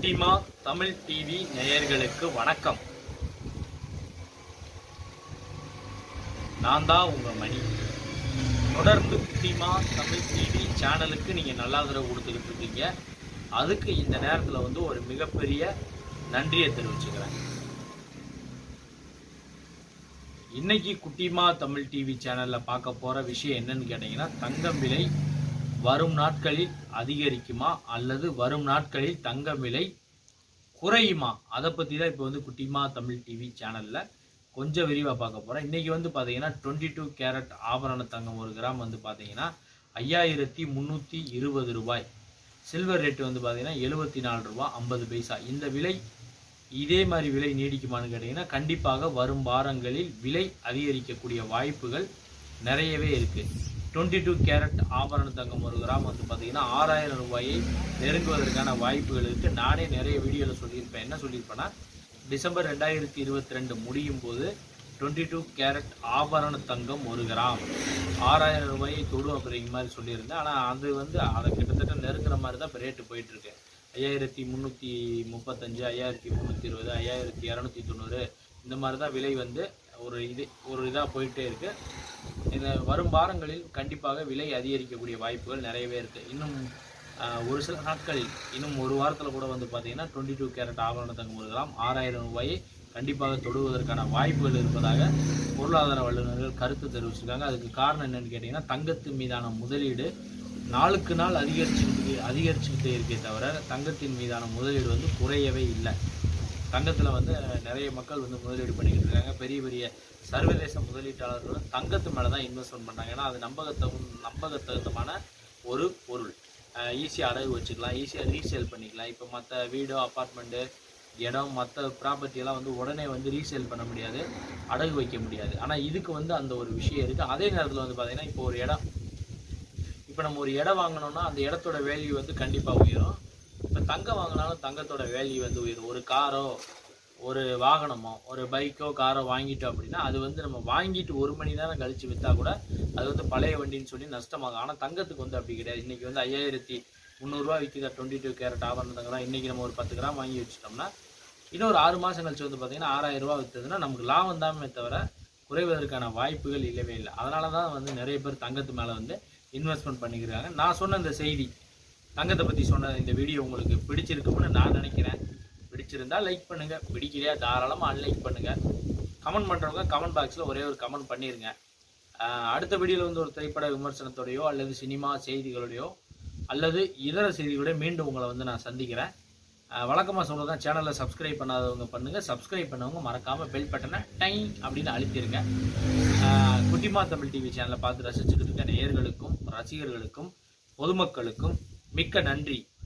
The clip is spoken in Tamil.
குட்டிமா தமிழ் டிவி நேயர்களுக்கு வணக்கம். நான் தான் உங்க மணி. தொடர்ந்து குட்டிமா தமிழ் டிவி சேனலுக்கு நீங்க நல்ல ஆதரவு கொடுத்துக்கிட்டு இருக்கீங்க. அதுக்கு இந்த நேரத்தில் ஒரு மிகப்பெரிய நன்றியை தெரிவிச்சுக்கிறேன். இன்னைக்கு குட்டிமா தமிழ் டிவி சேனல்ல பார்க்க போற விஷயம் என்னன்னு கேட்டீங்கன்னா, தங்கம் விலை வரும் நாட்களில் அதிகரிக்குமா அல்லது வரும் நாட்களில் தங்கம் விலை குறையுமா, அதை பற்றி தான் இப்போ குட்டிமா தமிழ் டிவி சேனலில் கொஞ்சம் விரிவாக பார்க்க போகிறேன். இன்றைக்கி பார்த்தீங்கன்னா 22 கேரட் ஆபரண தங்கம் 1 கிராம் பார்த்தீங்கன்னா 5320 ரூபாய். சில்வர் ரேட்டு பார்த்தீங்கன்னா 74 ரூபா 50 பைசா. இந்த விலை இதே மாதிரி விலை நீடிக்குமான்னு கேட்டிங்கன்னா, கண்டிப்பாக வரும் வாரங்களில் விலை அதிகரிக்கக்கூடிய வாய்ப்புகள் நிறையவே இருக்குது. 22 கேரட் ஆபரண தங்கம் 1 கிராம் பார்த்தீங்கன்னா 6000 ரூபாயை நெருங்குவதற்கான வாய்ப்புகள் இருக்குது. நானே நிறைய வீடியோவில் சொல்லியிருப்பேன். என்ன சொல்லியிருப்பேன்னா, டிசம்பர் 2022 முடியும் போது 22 கேரட் ஆபரண தங்கம் 1 கிராம் 6000 ரூபாயை தொடும் அப்படிங்கிற மாதிரி சொல்லியிருந்தேன். ஆனால் அது அதை கிட்டத்தட்ட நெருங்குற மாதிரி தான் இப்போ ரேட்டு போயிட்டுருக்கு. 5335, 5320, 5290 இந்த மாதிரி தான் விலை ஒரு இதாக போயிட்டே இருக்குது. இந்த வரும் வாரங்களில் கண்டிப்பாக விலை அதிகரிக்கக்கூடிய வாய்ப்புகள் நிறையவே இருக்குது. இன்னும் ஒரு சில நாட்களில், இன்னும் ஒரு வாரத்தில் கூட பார்த்தீங்கன்னா 22 கேரட் ஆபரண தங்கம் 1 கிராம் 6000 ரூபாயை கண்டிப்பாக தொடுவதற்கான வாய்ப்புகள் இருப்பதாக பொருளாதார வல்லுநர்கள் கருத்து தெரிவிச்சிருக்காங்க. அதுக்கு காரணம் என்னன்னு கேட்டிங்கன்னா, தங்கத்தின் மீதான முதலீடு நாளுக்கு நாள் அதிகரிச்சுக்கிட்டே இருக்கே தவிர தங்கத்தின் மீதான முதலீடு குறையவே இல்லை. தங்கத்தில் நிறைய மக்கள் முதலீடு பண்ணிக்கிட்டு இருக்காங்க. பெரிய பெரிய சர்வதேச முதலீட்டாளர்களும் தங்கத்து மேலே தான் இன்வெஸ்ட்மெண்ட் பண்ணுறாங்க. ஏன்னா அது நம்பகத்தகுந்தமான ஒரு பொருள். ஈஸியாக அடகு வச்சுக்கலாம், ஈஸியாக ரீசேல் பண்ணிக்கலாம். இப்போ மற்ற வீடோ அப்பார்ட்மெண்ட்டு இடம் மற்ற ப்ராப்பர்ட்டியெல்லாம் உடனே ரீசேல் பண்ண முடியாது, அடகு வைக்க முடியாது. ஆனால் இதுக்கு அந்த ஒரு விஷயம் இருக்குது. அதே நேரத்தில் பார்த்திங்கன்னா, இப்போ நம்ம ஒரு இடம் வாங்கினோம்னா அந்த இடத்தோட வேல்யூ கண்டிப்பாக உயரும். இப்போ தங்கம் வாங்கினாலும் தங்கத்தோட வேல்யூ உயரும். ஒரு காரோ ஒரு வாகனமோ ஒரு பைக்கோ காரோ வாங்கிட்டோம் அப்படின்னா அது நம்ம வாங்கிட்டு 1 மணி நேரம் கழித்து விற்றா கூட அது பழைய வண்டின்னு சொல்லி நஷ்டமாகும். ஆனால் தங்கத்துக்கு அப்படி கிடையாது. இன்றைக்கி 5300 ரூபா விற்கிற 22 கேரட் ஆபரண தங்கம் இன்றைக்கி நம்ம ஒரு 10 கிராம் வாங்கி வச்சுட்டோம்னா இன்னும் ஒரு 6 மாதம் கழிச்சு பார்த்தீங்கன்னா 6000 ரூபா விற்றதுன்னா நமக்கு லாபம் தாமே தவிர குறைவதற்கான வாய்ப்புகள் இல்லவே இல்லை. அதனால தான் நிறைய பேர் தங்கத்து மேலே இன்வெஸ்ட்மெண்ட் பண்ணிக்கிறாங்க. நான் சொன்ன இந்த செய்தி, தங்கத்தை பற்றி சொன்ன இந்த வீடியோ உங்களுக்கு பிடிச்சிருக்கும்னு நான் நினைக்கிறேன். பிடிச்சிருந்தா லைக் பண்ணுங்கள், பிடிக்கலையா தாராளமாக அன்லைக் பண்ணுங்கள். கமெண்ட் பண்ணுறவங்க கமெண்ட் பாக்ஸில் ஒரே ஒரு கமெண்ட் பண்ணிடுங்க. அடுத்த வீடியோவில் ஒரு திரைப்பட விமர்சனத்தோடையோ அல்லது சினிமா செய்திகளோடையோ அல்லது இதர செய்திகளோட மீண்டும் உங்களை நான் சந்திக்கிறேன். வழக்கமாக சொல்கிறதான், சேனலை சப்ஸ்கிரைப் பண்ணாதவங்க பண்ணுங்கள், சப்ஸ்கிரைப் பண்ணவங்க மறக்காமல் பெல் பட்டனை டைம் அப்படின்னு அழுத்திடுங்க. குட்டிமா தமிழ் டிவி சேனலை பார்த்து ரசிச்சுக்கிட்டு இருக்க நேயர்களுக்கும் ரசிகர்களுக்கும் பொதுமக்களுக்கும் மிக்க நன்றி.